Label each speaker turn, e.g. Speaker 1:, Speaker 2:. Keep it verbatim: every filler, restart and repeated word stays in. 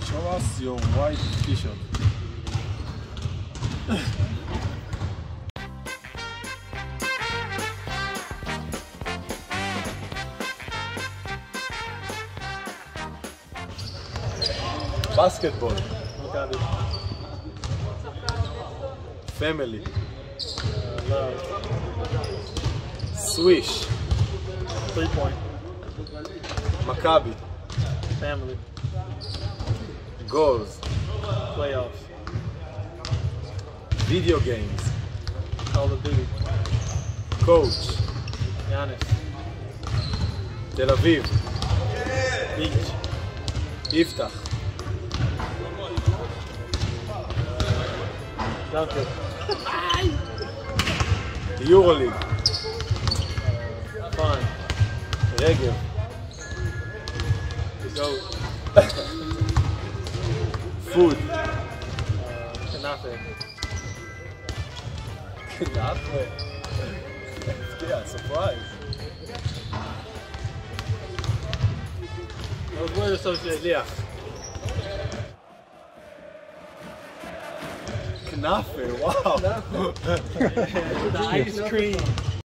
Speaker 1: Show us your white t-shirt. Basketball.
Speaker 2: Maccabi.
Speaker 1: Family.
Speaker 2: Uh, love.
Speaker 1: Swish.
Speaker 2: Three point.
Speaker 1: Maccabi.
Speaker 2: Family.
Speaker 1: Goals.
Speaker 2: Playoffs.
Speaker 1: Video games.
Speaker 2: Call of Duty.
Speaker 1: Coach.
Speaker 2: Giannis.
Speaker 1: Tel Aviv.
Speaker 2: Beach.
Speaker 1: Yiftach.
Speaker 2: Duncan.
Speaker 1: EuroLeague.
Speaker 2: Uh, fun.
Speaker 1: Regev.
Speaker 2: The GOAT.
Speaker 1: Food.
Speaker 2: Uh, Kanafe.
Speaker 1: Knappe. Yeah, surprise.
Speaker 2: That was Word Associacion.
Speaker 1: Knappe, wow.
Speaker 2: The ice cream.